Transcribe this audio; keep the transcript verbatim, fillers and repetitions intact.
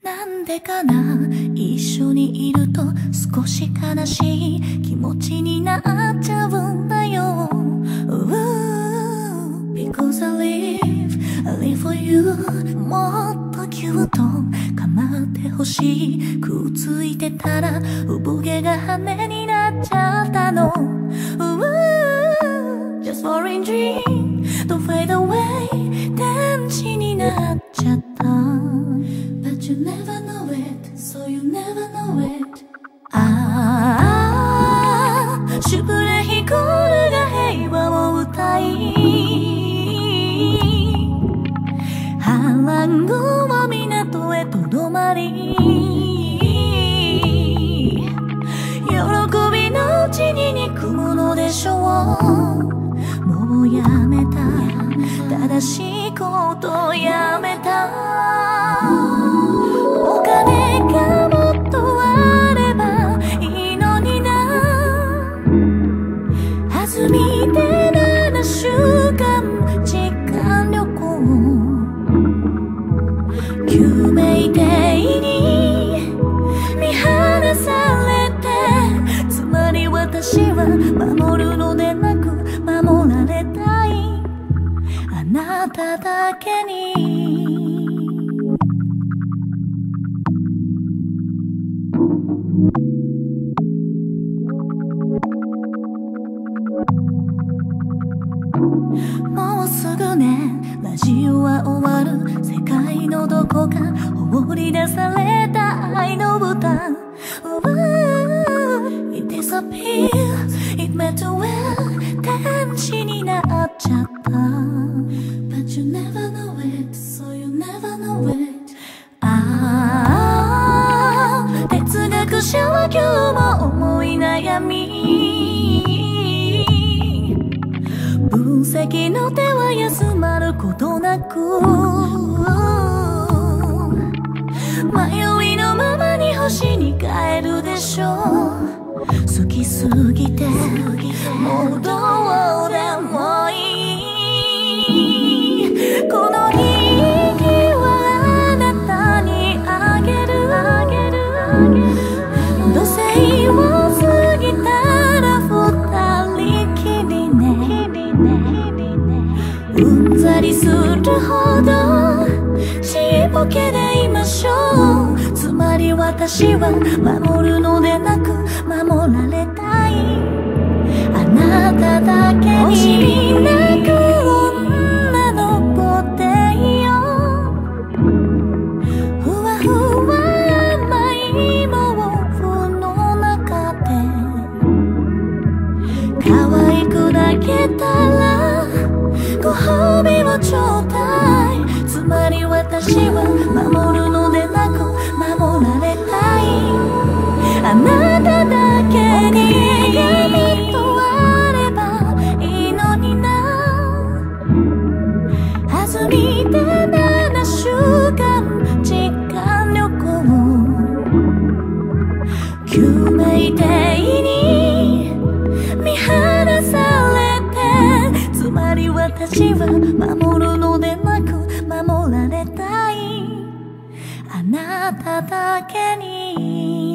なんでかな、一緒にいると少し悲しい気持ちになっちゃうんだよ。 Ooh, Because I live, I live for you。 もっとぎゅっと構ってほしい。くっついてたら産毛が羽になっちゃったの。 Ooh, Just falling dream, don't fade away。 天使になっちゃった。But you never know it, so you never know it。 ああ、シュプレヒコールが平和を歌い、波乱後は港へとどまり、喜びのうちに憎むのでしょう。もうやめた、正しいことをやめた。お金がもっとあればいいのにな。弾みでななしゅうかん時間旅行、救命艇に見放されて、つまり私は守るのでなく守られたい、あなただけに。もうすぐね、ラジオは終わる。世界のどこか放り出された愛の歌。 It disappears, it meant to well。 天使になっちゃった。 But you never know it, so you never know it。 ああ、哲学者は今日も思い悩み、分析の手は休まることなく、迷いのままに星に帰るでしょう。好きすぎてもうどうでもいい。この日はあなたにあげる。土星を過ぎたら二人きりね。うんざりするほどちっぽけでいましょう。つまり私は守るのでなく守られたい、あなただけに。惜しみなく女の子でいよ、ふわふわ甘い毛布の中で可愛く抱けたらご褒美をちょうだい。つまり私は守るのでなく守られたい、あなただけに。がもっとあればいいのにな。弾みでななしゅうかん時間旅行、救命艇に見放されて、つまり私は守るのでなく守られたい、あなただけに。